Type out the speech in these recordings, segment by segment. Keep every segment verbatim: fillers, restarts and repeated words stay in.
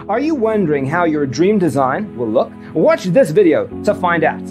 Are you wondering how your dream design will look? Watch this video to find out.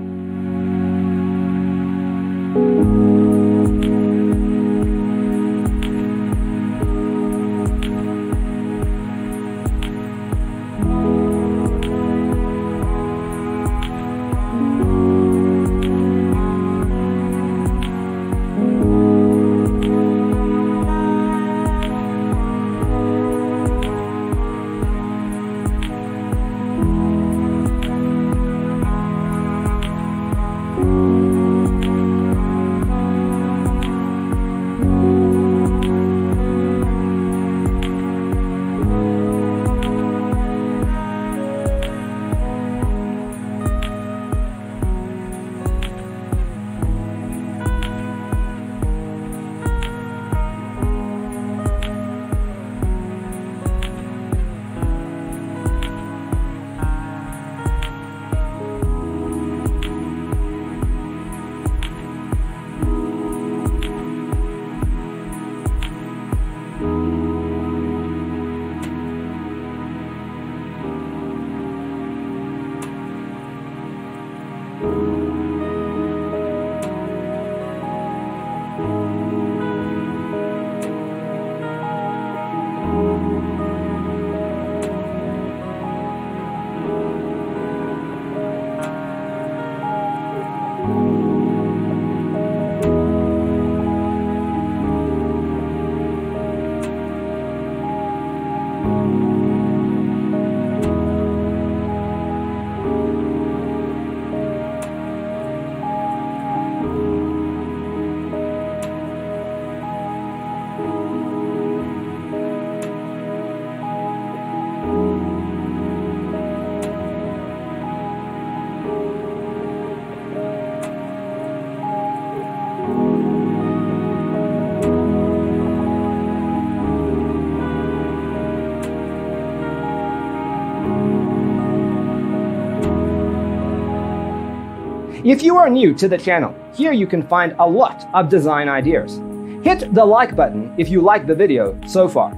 If you are new to the channel, here you can find a lot of design ideas. Hit the like button if you like the video so far.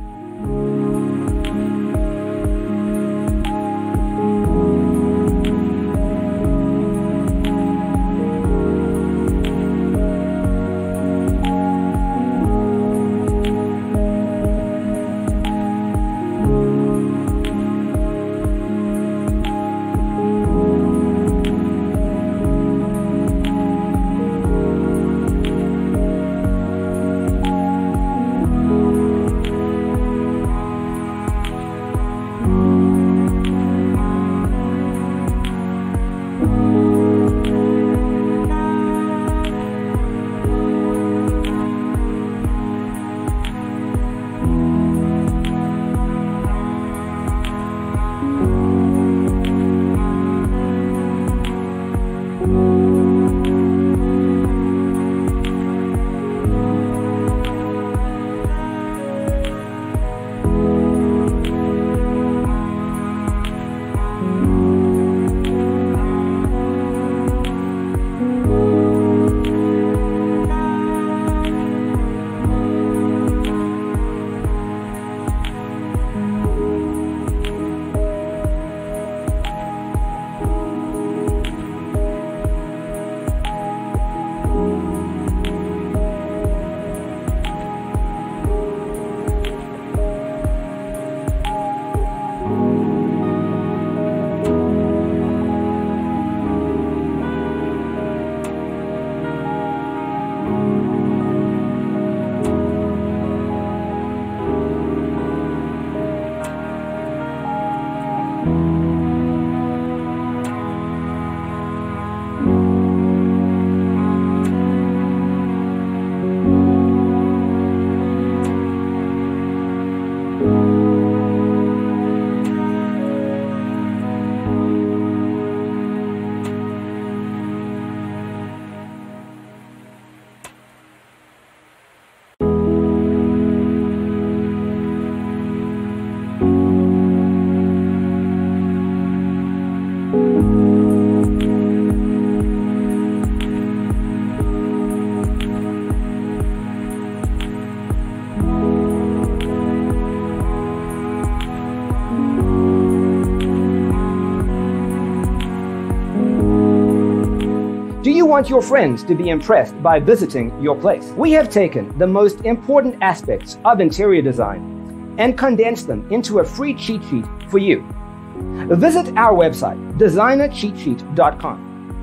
You want your friends to be impressed by visiting your place. We have taken the most important aspects of interior design and condensed them into a free cheat sheet for you. Visit our website, designer cheat sheet dot com.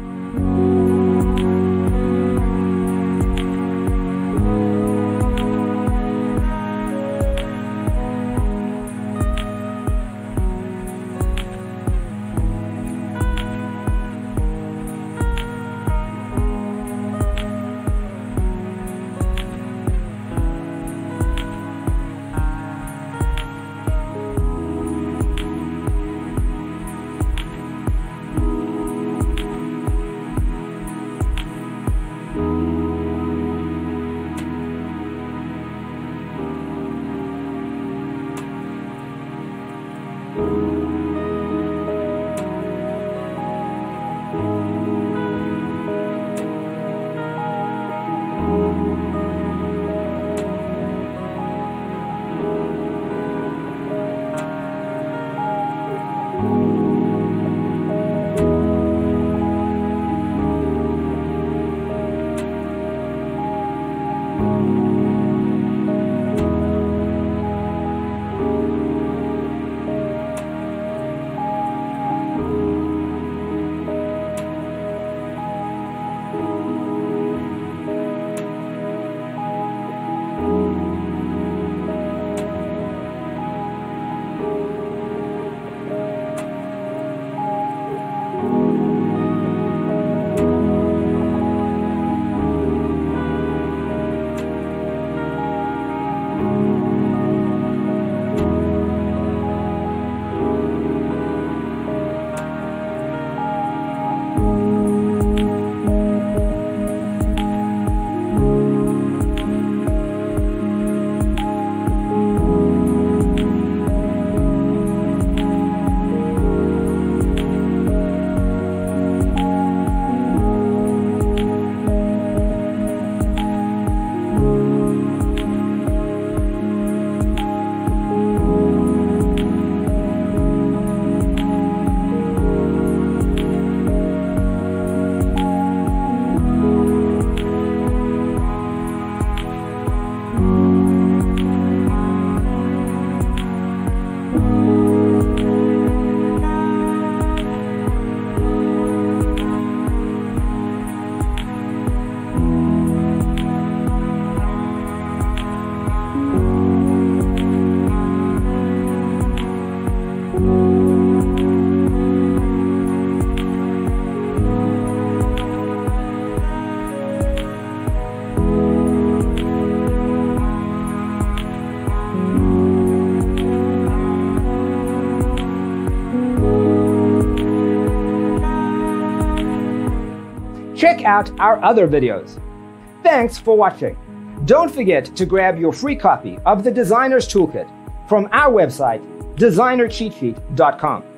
Check out our other videos. Thanks for watching. Don't forget to grab your free copy of the Designer's Toolkit from our website, designer cheat sheet dot com.